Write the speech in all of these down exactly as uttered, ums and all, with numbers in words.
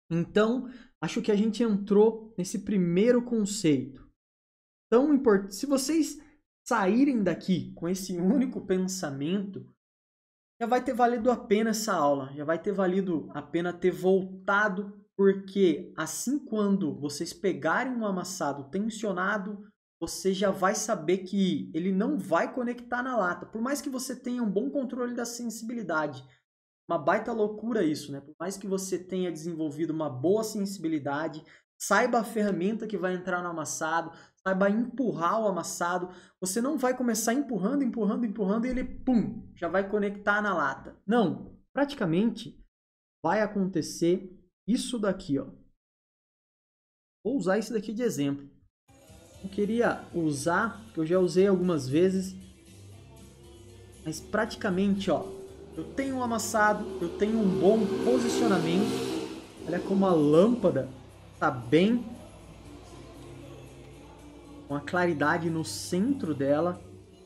Então, acho que a gente entrou nesse primeiro conceito. Tão importante. Se vocês saírem daqui com esse único pensamento, já vai ter valido a pena essa aula, já vai ter valido a pena ter voltado, porque assim quando vocês pegarem um amassado tensionado, você já vai saber que ele não vai conectar na lata. Por mais que você tenha um bom controle da sensibilidade, uma baita loucura isso, né? Por mais que você tenha desenvolvido uma boa sensibilidade, saiba a ferramenta que vai entrar no amassado, saiba empurrar o amassado, você não vai começar empurrando, empurrando, empurrando e ele, pum, já vai conectar na lata. Não, praticamente vai acontecer isso daqui, ó. Vou usar isso daqui de exemplo. Eu queria usar, que eu já usei algumas vezes, mas praticamente, ó, eu tenho um amassado, eu tenho um bom posicionamento. Olha como a lâmpada está bem, com a claridade no centro dela,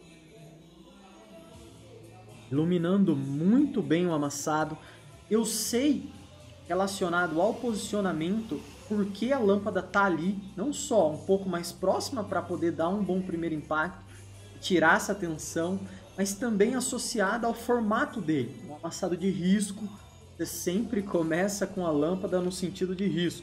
iluminando muito bem o amassado. Eu sei, relacionado ao posicionamento, porque a lâmpada está ali, não só um pouco mais próxima para poder dar um bom primeiro impacto, tirar essa tensão, mas também associada ao formato dele. Um amassado de risco, você sempre começa com a lâmpada no sentido de risco.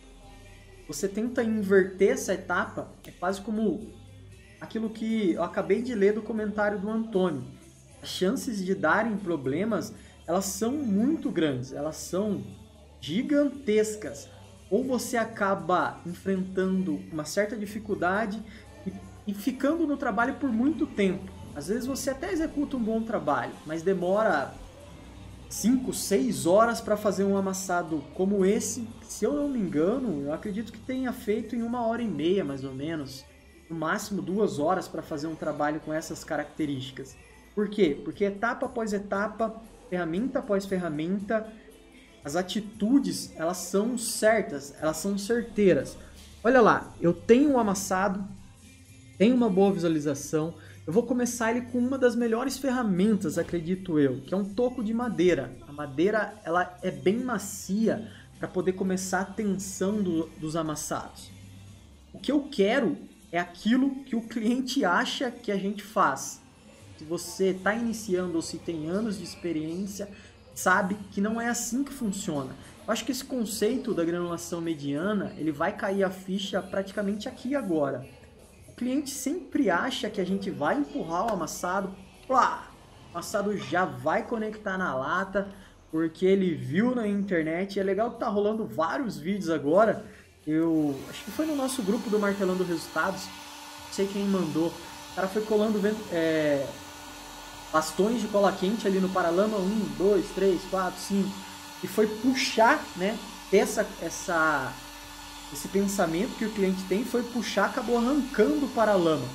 Você tenta inverter essa etapa, é quase como aquilo que eu acabei de ler do comentário do Antônio. As chances de darem problemas, elas são muito grandes, elas são gigantescas. Ou você acaba enfrentando uma certa dificuldade e, e ficando no trabalho por muito tempo. Às vezes você até executa um bom trabalho, mas demora cinco, seis horas para fazer um amassado como esse. Se eu não me engano, eu acredito que tenha feito em uma hora e meia, mais ou menos. No máximo duas horas para fazer um trabalho com essas características. Por quê? Porque etapa após etapa, ferramenta após ferramenta, as atitudes, elas são certas, elas são certeiras. Olha lá, eu tenho um amassado, tenho uma boa visualização, eu vou começar ele com uma das melhores ferramentas, acredito eu, que é um toco de madeira. A madeira, ela é bem macia para poder começar a tensão do, dos amassados. O que eu quero é aquilo que o cliente acha que a gente faz. Se você está iniciando ou se tem anos de experiência, sabe que não é assim que funciona. Eu acho que esse conceito da granulação mediana, ele vai cair a ficha praticamente aqui agora. O cliente sempre acha que a gente vai empurrar o amassado, plá, o amassado já vai conectar na lata, porque ele viu na internet. É legal que tá rolando vários vídeos agora. Eu acho que foi no nosso grupo do Martelando Resultados, não sei quem mandou. O cara foi colando é, bastões de cola quente ali no paralama, um, dois, três, quatro, cinco, e foi puxar, né, essa, essa, esse pensamento que o cliente tem, foi puxar, acabou arrancando o paralama.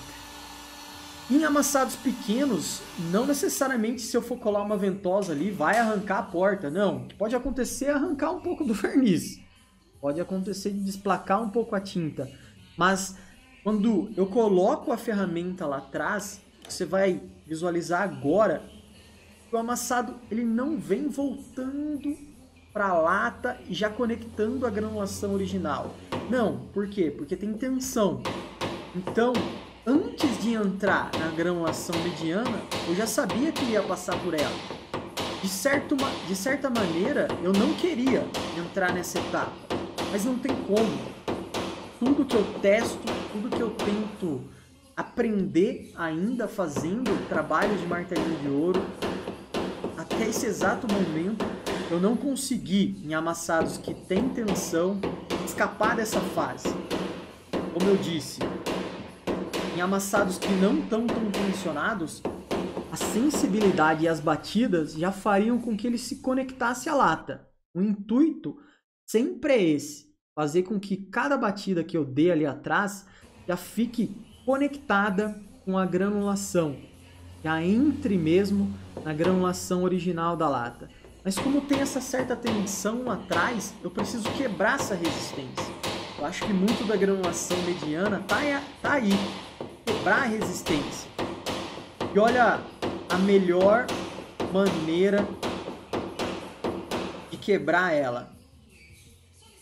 Em amassados pequenos, não necessariamente se eu for colar uma ventosa ali, vai arrancar a porta, não. O que pode acontecer é arrancar um pouco do verniz, pode acontecer de desplacar um pouco a tinta, mas quando eu coloco a ferramenta lá atrás, você vai visualizar agora que o amassado ele não vem voltando para a lata e já conectando a granulação original. Não, por quê? Porque tem tensão. Então, antes de entrar na granulação mediana, eu já sabia que ia passar por ela. De, certo, de certa maneira, eu não queria entrar nessa etapa, mas não tem como. Tudo que eu testo, tudo que eu tento aprender ainda fazendo trabalhos de martelinho de ouro, até esse exato momento eu não consegui, em amassados que tem tensão, escapar dessa fase. Como eu disse, em amassados que não estão tão tensionados, a sensibilidade e as batidas já fariam com que ele se conectasse à lata. O intuito sempre é esse, fazer com que cada batida que eu dê ali atrás já fique conectada com a granulação, já entre mesmo na granulação original da lata. Mas como tem essa certa tensão atrás, eu preciso quebrar essa resistência. Eu acho que muito da granulação mediana tá, tá aí, quebrar a resistência. E olha a melhor maneira de quebrar ela.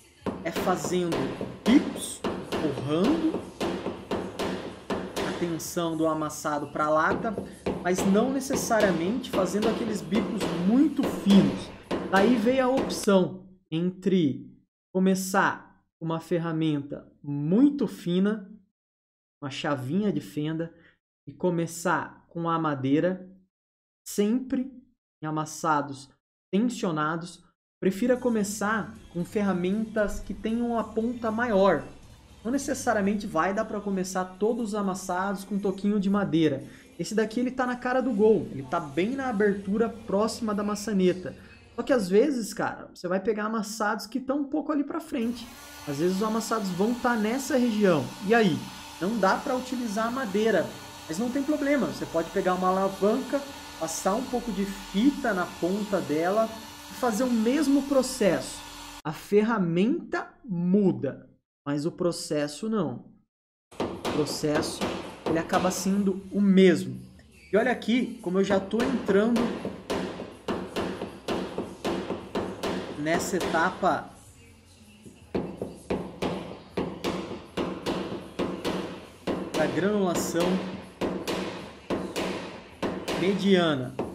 é fazendo bicos, torrando a tensão do amassado para a lata, mas não necessariamente fazendo aqueles bicos muito finos. Daí veio a opção entre começar com uma ferramenta muito fina, uma chavinha de fenda, e começar com a madeira, sempre em amassados tensionados. Prefira começar com ferramentas que tenham a ponta maior. Não necessariamente vai dar para começar todos os amassados com um toquinho de madeira. Esse daqui ele tá na cara do gol, ele tá bem na abertura próxima da maçaneta. Só que às vezes, cara, você vai pegar amassados que estão um pouco ali para frente. Às vezes os amassados vão estar nessa região. E aí? Não dá para utilizar a madeira, mas não tem problema. Você pode pegar uma alavanca, passar um pouco de fita na ponta dela e fazer o mesmo processo. A ferramenta muda, mas o processo não. O processo ele acaba sendo o mesmo. E olha aqui como eu já estou entrando nessa etapa da granulação mediana.